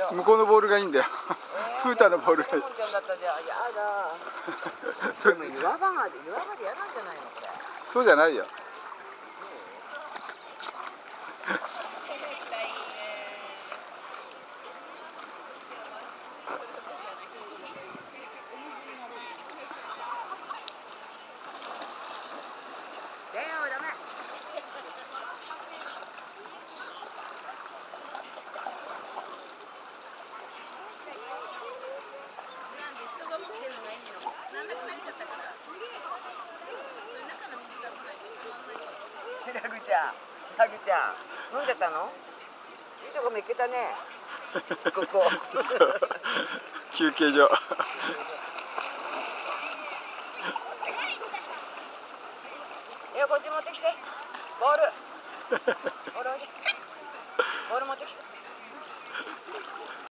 向こうのボールがいいんだよ。フータのボールがいい。 だったじゃやだ。でも岩場が嫌なんじゃないのこれ。 そうじゃないよ。 ダメ。人が持ってるのがいいの。なんなくなっちゃったから。それ中の水出さないと止まんないから。ハグちゃん、飲んじゃったの？いいとこ見つけたね。ここ。 休憩所。 こっち持ってきて。ボール。ボール持ってきて。